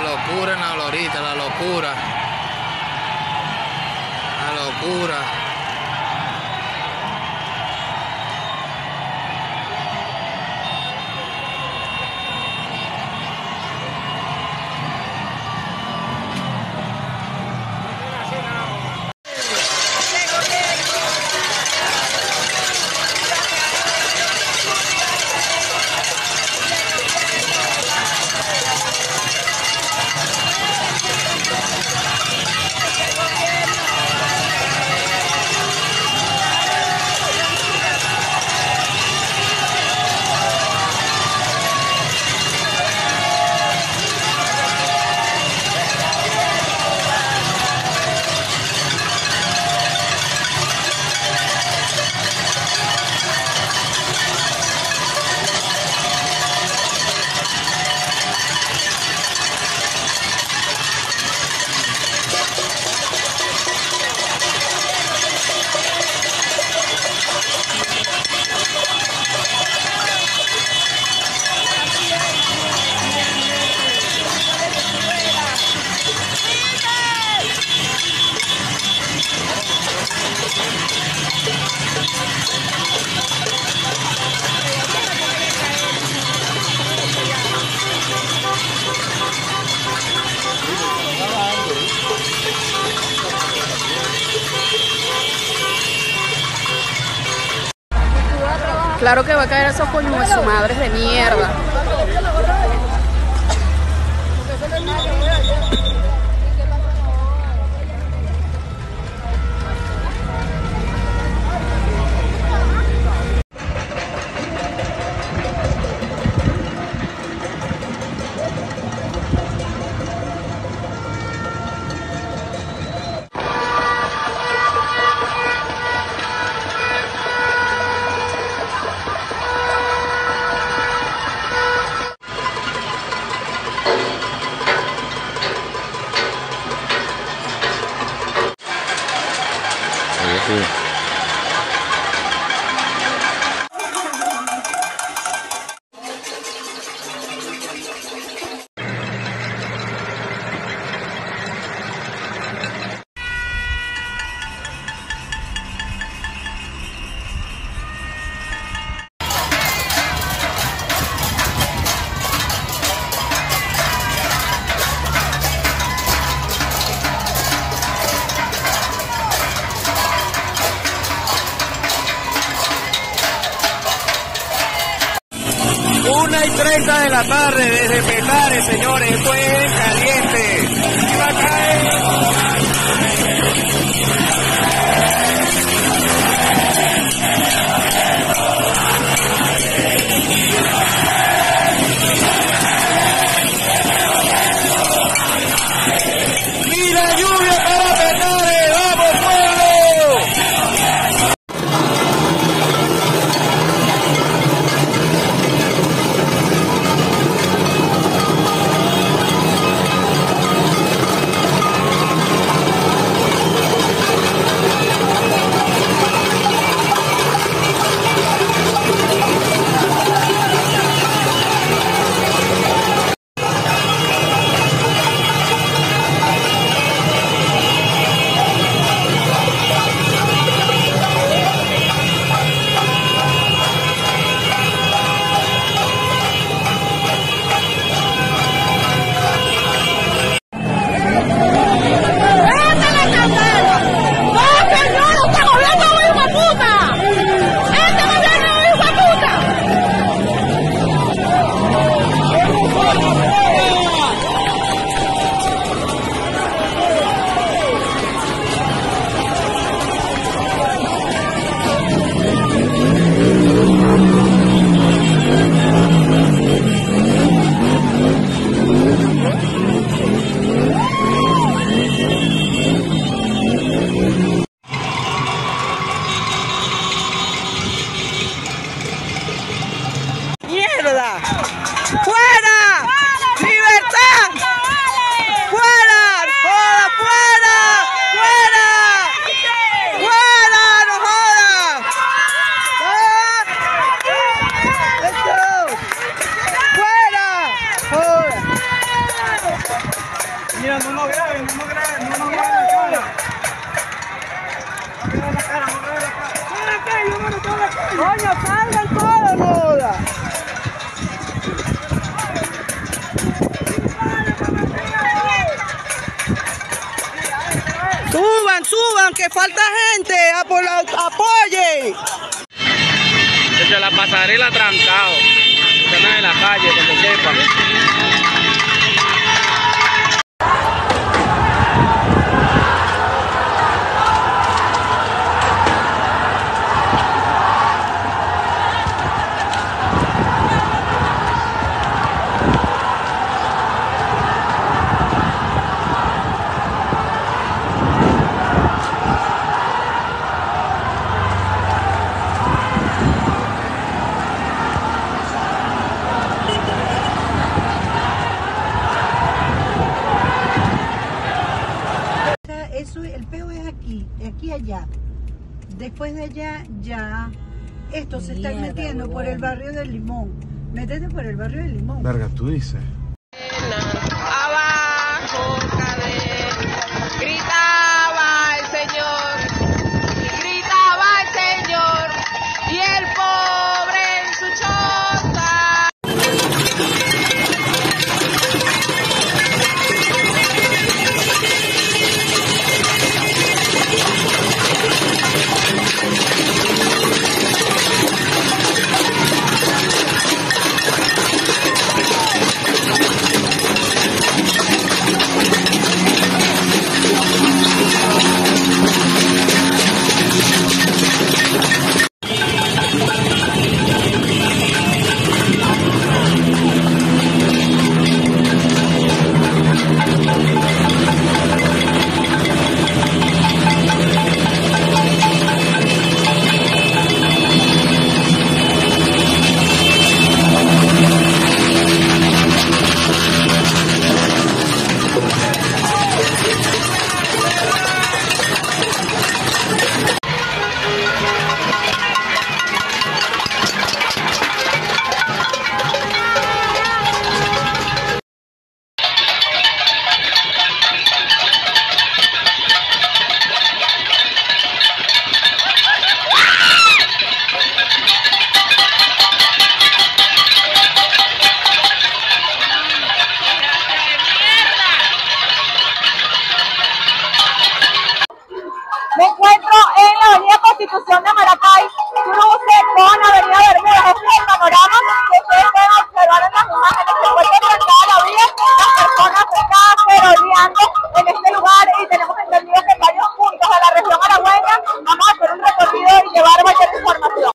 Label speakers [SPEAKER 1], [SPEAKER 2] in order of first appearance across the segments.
[SPEAKER 1] locura en la glorita, la locura. La locura.
[SPEAKER 2] Claro que va a caer esos coños de su madres de mierda.
[SPEAKER 3] Una y 30 de la tarde desde Petare, señores, esto es caliente. Y va a caer. ¡Mira lluvia para Petare! ¡Vamos, pueblo! Mira, no nos graben, no nos graben, no nos graben la cara. No graben la cara, no graben la cara. ¡Toda la calle, hermano, toda la calle! ¡Coño, salgan todos, moda!
[SPEAKER 4] Suban, suban, que falta gente, apoyen.
[SPEAKER 3] Desde la pasarela trancado. Están en la calle, que se sepan.
[SPEAKER 5] Eso, el peo es aquí, de aquí a allá. Después de allá, ya. Esto se está metiendo por el barrio del Limón. Métete por el barrio del Limón.
[SPEAKER 6] Verga, tú dices.
[SPEAKER 2] Abajo, cadena, gritaba el Señor, y gritaba el Señor, y el pobre en su choza.
[SPEAKER 7] Me encuentro en la avenida Constitución de Maracay, cruce con avenida Bermudas. Este es el panorama que ustedes pueden observar en las imágenes. Se encuentra trancada la vía, las personas están merodeando en este lugar y tenemos entendido que en varios puntos de la región aragüeña vamos a hacer un recorrido y llevar mayor información.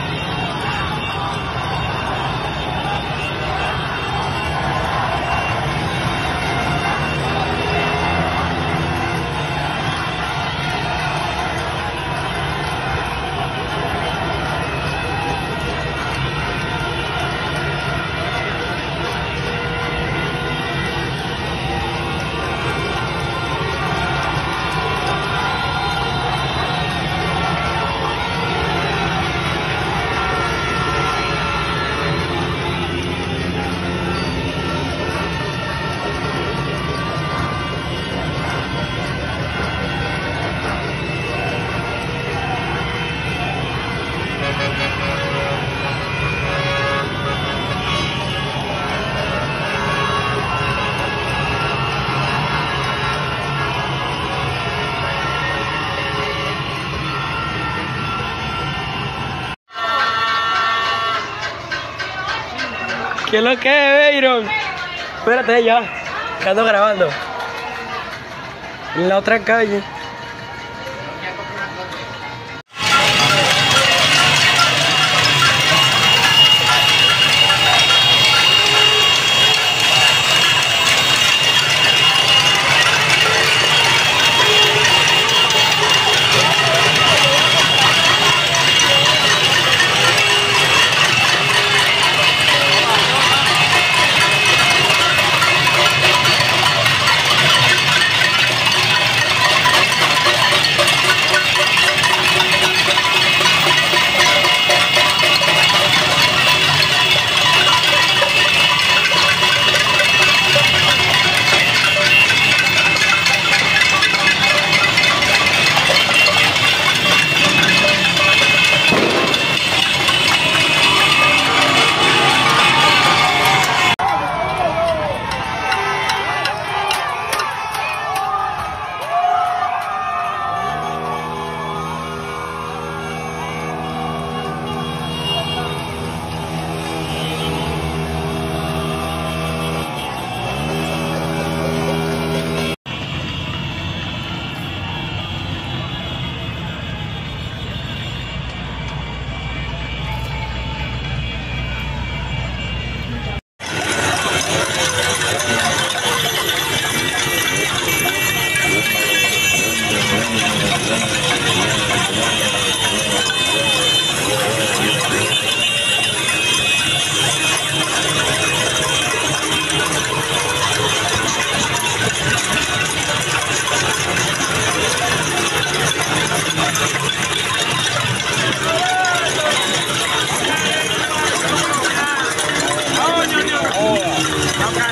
[SPEAKER 4] ¿Qué es lo que es, Byron? Espérate ya, que ando grabando. En la otra calle.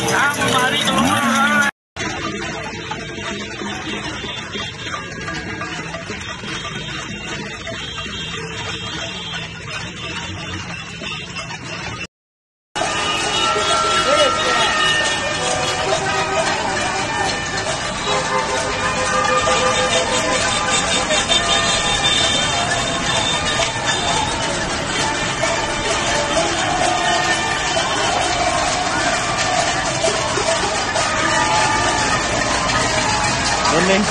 [SPEAKER 3] Vamos, marito, vamos.
[SPEAKER 4] ¿Dónde?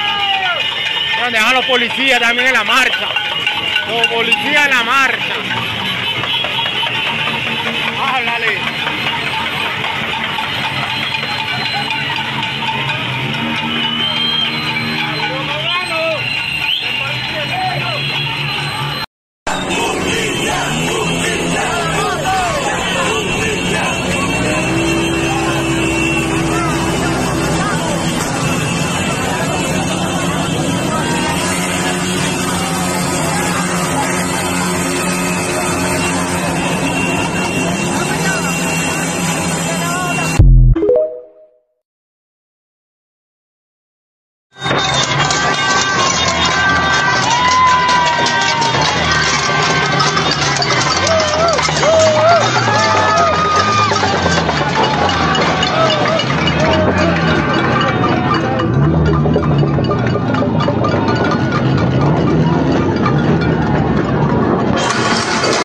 [SPEAKER 4] Dejan los policías también en la marcha. Los policías en la marcha.